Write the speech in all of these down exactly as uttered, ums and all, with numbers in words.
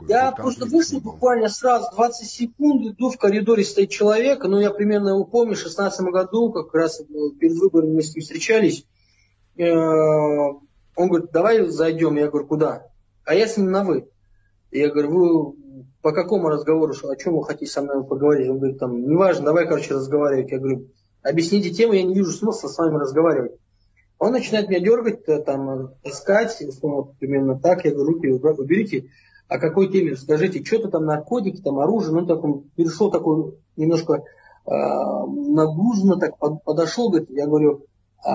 Я просто вышел буквально сразу, двадцать секунд, иду, в коридоре стоит человек, ну я примерно его помню, в шестнадцатом году, как раз перед выборами мы с ним встречались. Он говорит, давай зайдем. Я говорю, куда? А я с ним на вы. Я говорю, вы по какому разговору, о чем вы хотите со мной поговорить? Он говорит, там, неважно, давай, короче, разговаривать. Я говорю, объясните тему, я не вижу смысла с вами разговаривать. Он начинает меня дергать, там, таскать, примерно так. Я говорю, руки уберите. О какой теме? Скажите, что-то там наркотики, там оружие. Ну, так он перешел такой немножко э, нагруженно, так подошел, говорит, я говорю,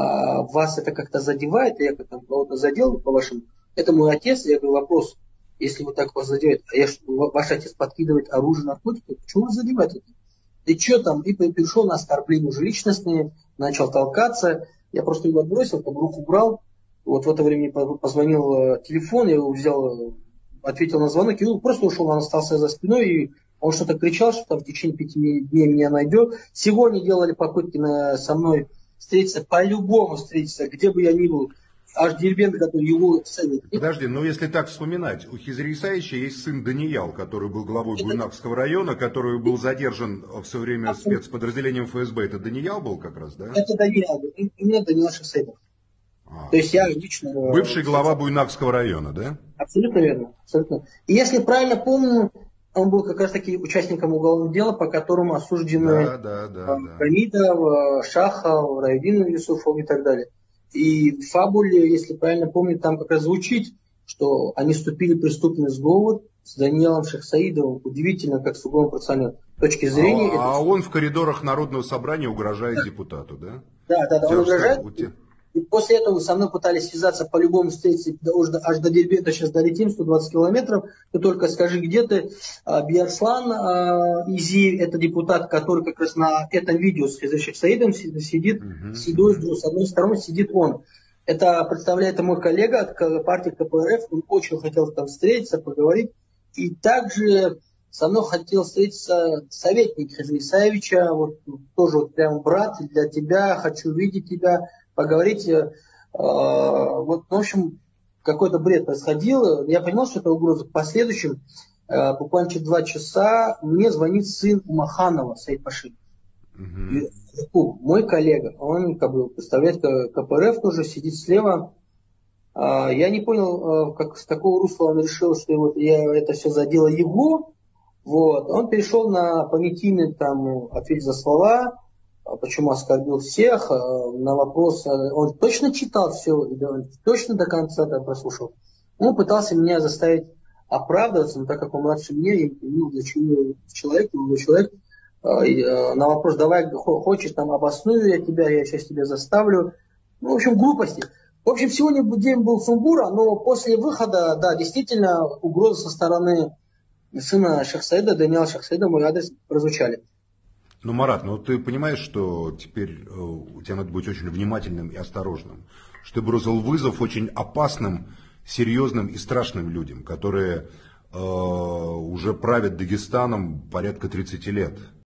а вас это как-то задевает? Я как-то кого-то задел, по-вашему? Это мой отец. Я говорю, вопрос, если вы так вас задеваете, а я, ваш отец подкидывает оружие, наркотики, почему вы задеваете это? И что там? И перешел на оскорбление уже личностные, начал толкаться. Я просто его отбросил, там руку убрал. Вот в это время мне позвонил телефон, я его взял, ответил на звонок, и он просто ушел, он остался за спиной, и он что-то кричал, что там в течение пяти дней меня найдет. Сегодня делали попытки на, со мной встретиться, по-любому встретиться, где бы я ни был. Аж Дербент, который его ценит. Подожди, но если так вспоминать, у Хизри Исаевича есть сын Даниял, который был главой это... Буйнакского района, который был задержан в свое время спецподразделением эф эс бэ. Это Даниял был как раз, да? Это Даниял. У меня Даниял Шахсейдов. А, то есть я лично... Бывший глава Буйнакского района, да? Абсолютно верно. Абсолютно. И если правильно помню, он был как раз таки участником уголовного дела, по которому осуждены да, да, да, Хамидов, Шахов, Равидин Юсуфов и так далее. И в фабуле, если правильно помню, там как раз звучит, что они вступили в преступный сговор с Даниилом Шахсаидовым. Удивительно, как с уголовно-процессуальной точки зрения. А, это... а он в коридорах Народного собрания угрожает да. депутату, да? Да, да, да, он угрожает. И после этого со мной пытались связаться, по-любому встретиться аж до Дербента, сейчас долетим, сто двадцать километров. Ты только скажи, где ты. Биарслан Изи, это депутат, который как раз на этом видео с Хизри Шахсаидом сидит, uh-huh. сидит, с одной стороны сидит он. Это представляет мой коллега от партии ка пэ эр эф, он очень хотел там встретиться, поговорить. И также со мной хотел встретиться советник Хизри Исаевича, вот тоже вот прям брат для тебя, хочу видеть тебя. Поговорить, э, вот, в общем, какой-то бред происходил. Я понимал, что это угроза. В последующем, э, буквально через два часа, мне звонит сын Умаханова, Саид Паши. Угу. Мой коллега, он как бы представляет ка пэ эр эф тоже, сидит слева. Э, я не понял, э, как, с какого русла он решил, что вот я это все задело его. Вот. Он перешел на понятийный там, ответ за слова. Почему оскорбил всех, на вопрос, он точно читал все, он точно до конца это прослушал. Он пытался меня заставить оправдываться, но так как он младше меня, я не понял, для чего человек, его человек, на вопрос, давай, хочешь, там, обосную я тебя, я сейчас тебя заставлю. Ну, в общем, глупости. В общем, сегодня день был сумбура, но после выхода, да, действительно, угрозы со стороны сына Шахсаида, Даниила Шахсаида, мой адрес прозвучали. Ну, Марат, ну ты понимаешь, что теперь э, у тебя надо быть очень внимательным и осторожным, что ты бросил вызов очень опасным, серьезным и страшным людям, которые э, уже правят Дагестаном порядка тридцати лет.